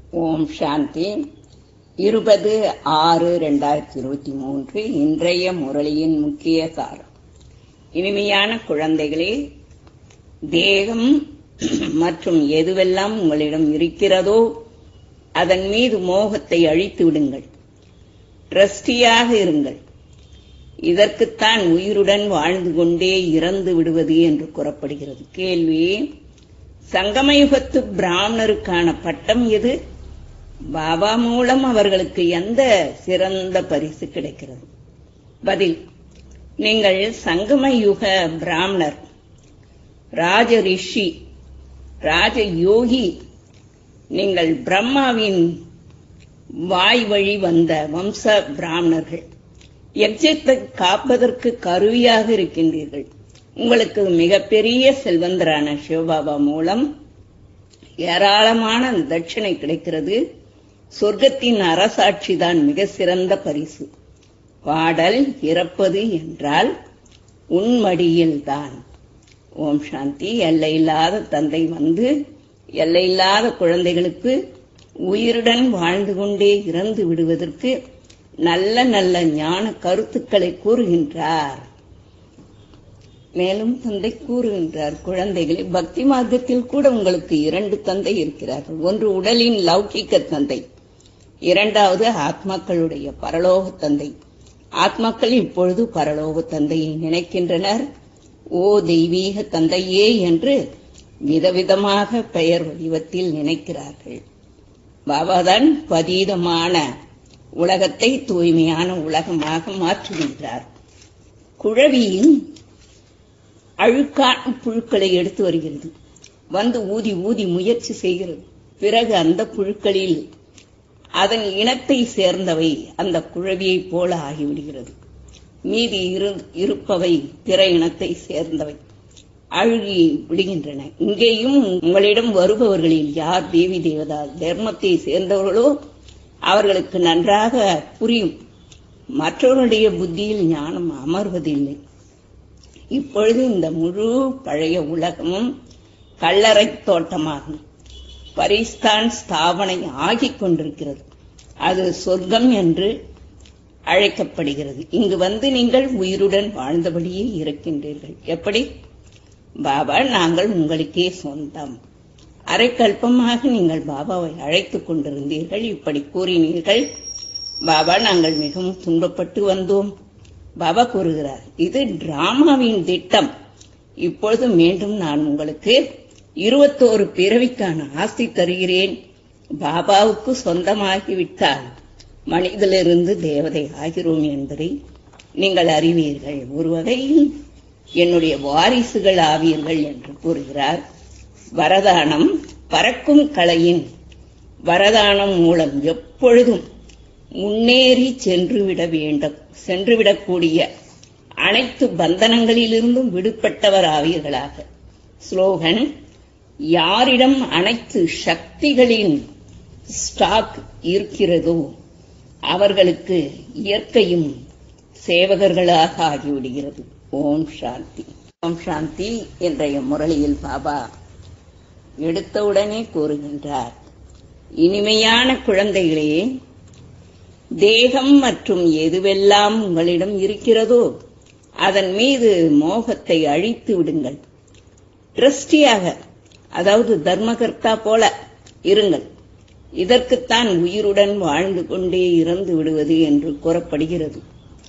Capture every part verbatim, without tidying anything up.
ஓம் சாந்தி. இருபது ஆறு இரண்டாயிரத்தி இருபத்தி மூன்று இன்றைய முரளியின் முக்கிய சாரம். இனிமையான குழந்தைகளே, தேகம் மற்றும் எதுவெல்லாம் உங்களிடம் இருக்கிறதோ அதன் மீது மோகத்தை அழித்து விடுங்கள். ட்ரஸ்டியாக இருங்கள். இதற்குத்தான் உயிருடன் வாழ்ந்து கொண்டே இறந்து விடுவது என்று கூறப்படுகிறது. கேள்வி: சங்கமயுகத்து பிராமணருக்கான பட்டம் எது? பாபா மூலம் அவர்களுக்கு எந்த சிறந்த பரிசு கிடைக்கிறது? பதில்: நீங்கள் சங்கமயுக பிராமணர், ராஜ ரிஷி, ராஜ யோகி. நீங்கள் பிரம்மாவின் வாய் வழி வந்த வம்ச பிராமணர்கள். யஜ்ஞத்தை காப்பதற்கு கருவியாக இருக்கின்றீர்கள். உங்களுக்கு மிகப்பெரிய செல்வந்தரான சிவபாபா மூலம் ஏராளமான தட்சிணை கிடைக்கிறது. சொர்க்கத்தின் அரசாட்சி தான் மிக சிறந்த பரிசு. பாடல்: இறப்பது என்றால் உன்மடியில்தான். ஓம் சாந்தி. எல்லையில்லாத தந்தை வந்து எல்லையில்லாத குழந்தைகளுக்கு உயிருடன் வாழ்ந்து கொண்டே இறந்து விடுவதற்கு நல்ல நல்ல ஞான கருத்துக்களை கூறுகின்றார். மேலும் தந்தை கூறுகின்றார், குழந்தைகளை, பக்தி மார்க்கத்தில் கூட உங்களுக்கு இரண்டு தந்தை இருக்கிறார்கள். ஒன்று உடலின் லௌகிக்க தந்தை, இரண்டாவது ஆத்மாக்களுடைய பரலோக தந்தை. ஆத்மாக்கள் இப்பொழுது பரலோக தந்தையை நினைக்கின்றனர். ஓ தெய்வீக தந்தையே என்று விதவிதமாக பெயர் வடிவத்தில் நினைக்கிறார்கள். பாபாதான் பதீதமான உலகத்தை தூய்மையான உலகமாக மாற்றுகின்றார். குழவியின் அழுக்கான புழுக்களை எடுத்து வருகிறது, வந்து ஊதி ஊதி முயற்சி செய்கிறது. பிறகு அந்த புழுக்களில் அதன் இனத்தை சேர்ந்தவை அந்த குழவியைப் போல ஆகிவிடுகிறது. மீதி இருப்பவை பிற இனத்தை சேர்ந்தவை, அழுகி விடுகின்றன. இங்கேயும் உங்களிடம் வருபவர்களில் யார் தேவி தேவதா தர்மத்தை சேர்ந்தவர்களோ அவர்களுக்கு நன்றாக புரியும். மற்றவருடைய புத்தியில் ஞானம் அமர்வதில்லை. இப்பொழுது இந்த முழு பழைய உலகமும் கல்லறை தோட்டமாகும். பரிஸ்தான் ஸ்தாபனை ஆகிக் கொண்டிருக்கிறது. அது சொர்க்கம் என்று அழைக்கப்படுகிறது. இங்கு வந்து நீங்கள் உயிருடன் வாழ்ந்தபடியே இருக்கின்றீர்கள். எப்படி? பாபா, நாங்கள் உங்களுக்கே சொந்தம். அரைக்கல்பமாக நீங்கள் பாபாவை அழைத்துக் கொண்டிருந்தீர்கள். இப்படி கூறினீர்கள், பாபா நாங்கள் மிகவும் துன்பப்பட்டு வந்தோம். பாபா கூறுகிறார், இது டிராமாவின் திட்டம். இப்பொழுது மீண்டும் நான் உங்களுக்கு இருபத்தோரு பிறவிக்கான ஆசை தருகிறேன். பாபாவுக்கு சொந்தமாகிவிட்டால் மனிதனிலிருந்து தேவதை ஆகிறோம் என்பதை நீங்கள் அறிவீர்கள். ஒரு வகையில் என்னுடைய வாரிசுகள் ஆவீர்கள் என்று கூறுகிறார். வரதானம்: பறக்கும் கலையின் வரதானம் மூலம் எப்பொழுதும் முன்னேறி சென்றுவிட வேண்டும். சென்றுவிடக்கூடிய அனைத்து பந்தனங்களிலிருந்தும் விடுபட்டவர் ஆவீர்களாக. ஸ்லோகன்: யாரிடம் அனைத்து சக்திகளின் ஸ்டாக் இருக்கிறதோ அவர்களுக்கு இயற்கையும் சேவகர்களாக ஆகிவிடுகிறது. ஓம் சாந்தி. ஓம் சாந்தி. இன்றைய முரளியில் பாபா எடுத்தவுடனே கூறுகின்றார், இனிமையான குழந்தைகளே, தேகம் மற்றும் எதுவெல்லாம் உங்களிடம் இருக்கிறதோ அதன் மீது மோகத்தை அழித்து விடுங்கள். ட்ரஸ்டியாக, அதாவது தர்மகர்த்தா போல இருங்கள். இதற்குத்தான் உயிருடன் வாழ்ந்து கொண்டே இறந்து விடுவது என்று கூறப்படுகிறது.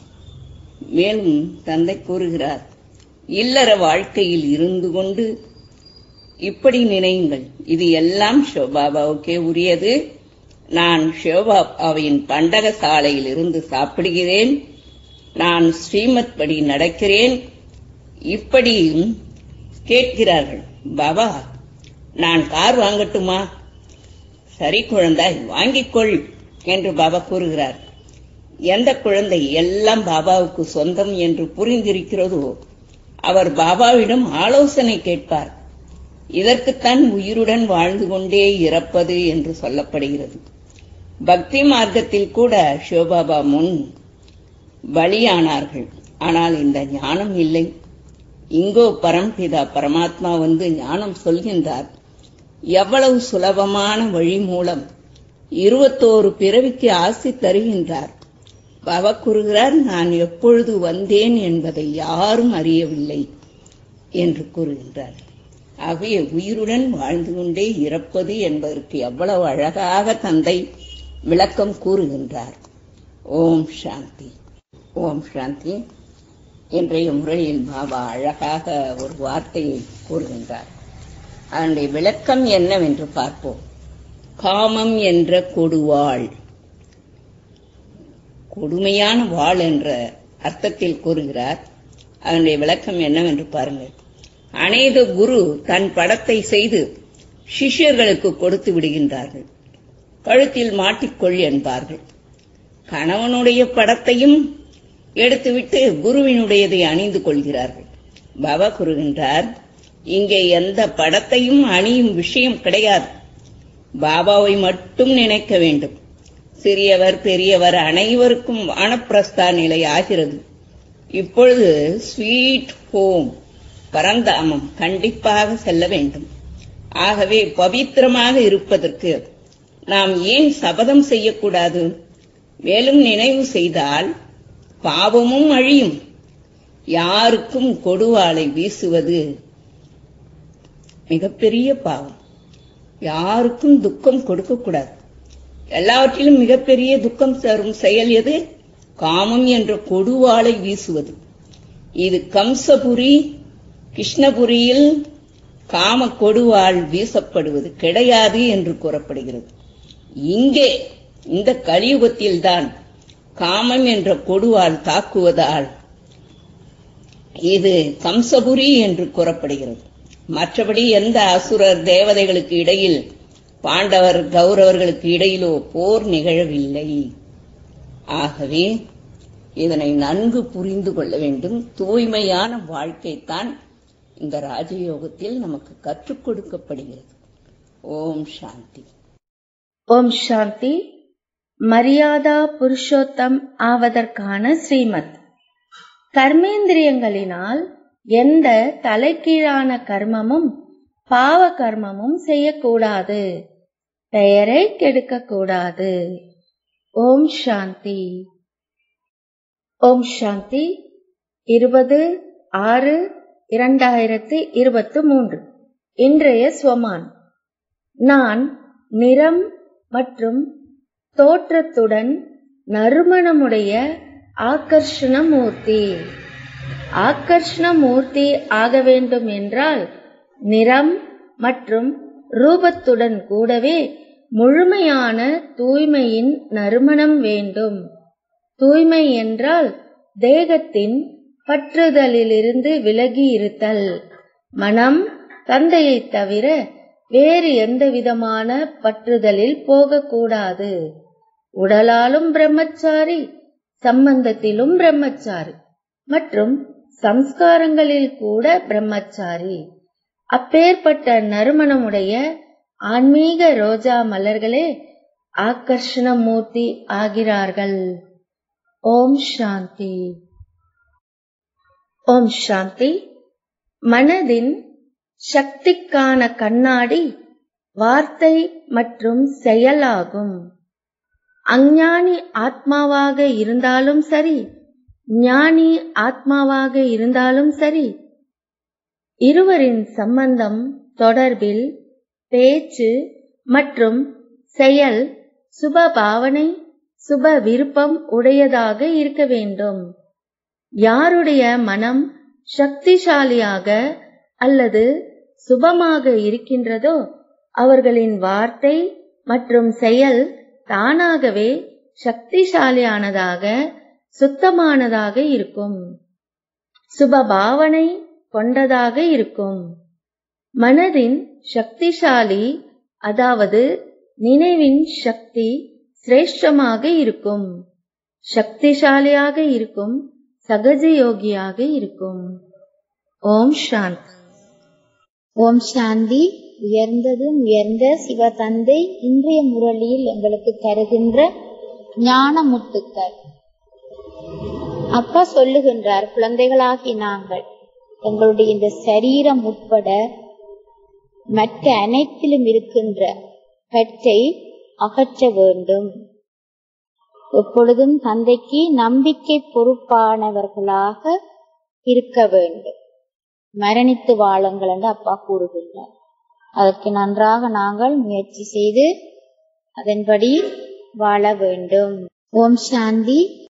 மேலும் தந்தை கூறுகிறார், இல்லற வாழ்க்கையில் இருந்து கொண்டு இப்படி நினையுங்கள், இது எல்லாம் சிவபாபாவுக்கே உரியது. நான் சிவபாபாவின் பண்டக சாலையில் இருந்து சாப்பிடுகிறேன். நான் ஸ்ரீமத் படி நடக்கிறேன். இப்படியும் கேட்கிறார்கள், பாபா நான் கார் வாங்கட்டுமா? சரி குழந்தாய், வாங்கிக்கொள் என்று பாபா கூறுகிறார். எந்த குழந்தை எல்லாம் பாபாவுக்கு சொந்தம் என்று புரிந்திருக்கிறதோ அவர் பாபாவிடம் ஆலோசனை கேட்பார். இதற்குத்தான் உயிருடன் வாழ்ந்து கொண்டே இறப்பது என்று சொல்லப்படுகிறது. பக்தி மார்க்கத்தில் கூட சிவபாபா முன் பலியானார்கள். ஆனால் இந்த ஞானம் இல்லை. இங்கோ பரம்பிதா பரமாத்மா வந்து ஞானம் சொல்கின்றார். எவ்வளவு சுலபமான வழி மூலம் இருபத்தோரு பிறவிக்கு ஆசி தருகின்றார். பாபா கூறுகிறார், நான் எப்பொழுது வந்தேன் என்பதை யாரும் அறியவில்லை என்று கூறுகின்றார். ஆகிய உயிருடன் வாழ்ந்து கொண்டே இறப்பது என்பதற்கு எவ்வளவு அழகாக தந்தை விளக்கம் கூறுகின்றார். ஓம் சாந்தி. ஓம் சாந்தி. இன்றைய முறையில் பாபா அழகாக ஒரு வார்த்தையை கூறுகின்றார். அதனுடைய விளக்கம் என்னவென்று பார்ப்போம். காமம் என்ற கொடுவாள், கொடுமையான வாள் என்ற அர்த்தத்தில் கூறுகிறார். அதனுடைய விளக்கம் என்னவென்று பாருங்கள். அநேக குரு தன் படத்தை செய்து சிஷ்யர்களுக்கு கொடுத்து விடுகின்றார்கள். கழுத்தில் மாட்டிக்கொள் என்பார்கள். கணவனுடைய படத்தையும் எடுத்துவிட்டு குருவினுடையதை அணிந்து கொள்கிறார்கள். பாபா கூறுகின்றார், இங்கே எந்த படத்தையும் அணியும் விஷயம் கிடையாது. பாபாவை மட்டும் நினைக்க வேண்டும். சிறியவர் பெரியவர் அனைவருக்கும் வானப்பிரஸ்தா நிலை ஆகிறது. இப்பொழுது ஸ்வீட் ஹோம், பரந்தாமம் கண்டிப்பாக செல்ல வேண்டும். ஆகவே பவித்திரமாக இருப்பதற்கு நாம் ஏன் சபதம் செய்யக்கூடாது? மேலும் நினைவு செய்தால் பாவமும் அழியும். யாருக்கும் கொடுவாளை வீசுவது மிகப்பெரிய பாவம். யாருக்கும் துக்கம் கொடுக்கக்கூடாது. எல்லாவற்றிலும் மிகப்பெரிய துக்கம் தரும் செயல் எது? காமம் என்ற கொடுவாளை வீசுவது. இது கம்சபுரி, கிருஷ்ணபுரியில் காம கொடுவாள் வீசப்படுவது கிடையாது என்று கூறப்படுகிறது. இங்கே இந்த கலியுகத்தில்தான் காமம் என்ற கொடுவாள் தாக்குவதால் இது கம்சபுரி என்று கூறப்படுகிறது. மற்றபடி எந்த அசுரர் தேவதைகளுக்கு இடையில், பாண்டவர் கௌரவர்களுக்கு இடையிலோ போர் நிகழவில்லை. ஆகவே இதனை நன்கு புரிந்து கொள்ள வேண்டும். தூய்மையான வாழ்க்கைத்தான் இந்த ராஜயோகத்தில் நமக்கு கற்றுக் கொடுக்கப்படுகிறது. ஓம் சாந்தி. ஓம் சாந்தி. மரியாதா புருஷோத்தம் ஆவதற்கான ஸ்ரீமத். கர்மேந்திரியங்களினால் எந்த தலைகீழான கர்மமும் பாவ கர்மமும் செய்யக்கூடாது. பெயரை கெடுக்கக்கூடாது. ஓம் சாந்தி. ஓம் சாந்தி. இருபது ஆறு இரண்டாயிரத்தி இருபத்தி மூன்று. இன்றைய ஸ்வமான். நான் நிறம் மற்றும் தோற்றத்துடன் நறுமணமுடைய ஆகர்ஷணமூர்த்தி. ஆகர்ஷணமூர்த்தி ஆக வேண்டும் என்றால் நிறம் மற்றும் ரூபத்துடன் கூடவே முழுமையான தூய்மையின் நறுமணம் வேண்டும். தூய்மை என்றால் தேகத்தின் பற்றுதலிலிருந்து விலகி இருத்தல். மனம் தந்தையை தவிர வேறு எந்த விதமான பற்றுதலில் போகக்கூடாது. உடலாலும் பிரம்மச்சாரி, சம்பந்தத்திலும் பிரம்மச்சாரி மற்றும் சம்ஸ்காரங்களில் கூட பிரம்மச்சாரி. அப்பேற்பட்ட நறுமணமுடைய ஆன்மீக ரோஜா மலர்களே ஆகர்ஷணமூர்த்தி ஆகிறார்கள். ஓம் சாந்தி. ஓம் சாந்தி. மனதின் சக்திக்கான கண்ணாடி வார்த்தை மற்றும் செயலாகும். அஞ்ஞானி ஆத்மாவாக இருந்தாலும் சரி, ஞானி ஆத்மாவாக இருந்தாலும் சரி, இருவரின் சம்பந்தம் தொடர்பில் பேச்சு மற்றும் செயல் சுப பாவனை, சுப விருப்பம் உடையதாக இருக்க வேண்டும். யாருடைய மனம் சக்திசாலியாக அல்லது சுபமாக இருக்கின்றதோ அவர்களின் வார்த்தை மற்றும் செயல் தானாகவே சக்திசாலியானதாக, சுத்தமானதாக இருக்கும். சுப பாவனை கொண்டதாக இருக்கும். மனதின் சக்திசாலி, அதாவது நினைவின் சக்தி சிரேஷ்டமாக இருக்கும். சக்திசாலியாக இருக்கும், சகஜயோகியாக இருக்கும். ஓம் சாந்தி. ஓம் சாந்தி. உயர்ந்ததும் உயர்ந்த சிவதந்தை இன்றைய முரளியில் எங்களுக்கு தருகின்ற ஞான முத்துக்கள். அப்பா சொல்லுகின்றார், குழந்தைகளாகி நாங்கள் எங்களுடைய இந்த சரீரம் உட்பட மற்ற அனைத்திலும் இருக்கின்ற பற்றை அகற்ற வேண்டும். எப்பொழுதும் தந்தைக்கு நம்பிக்கை பொறுப்பானவர்களாக இருக்க வேண்டும். மரணித்து வாழுங்கள் என்று அப்பா கூறுகின்றார். அதற்கு நன்றாக நாங்கள் முயற்சி செய்து அதன்படி வாழ வேண்டும். ஓம் சாந்தி.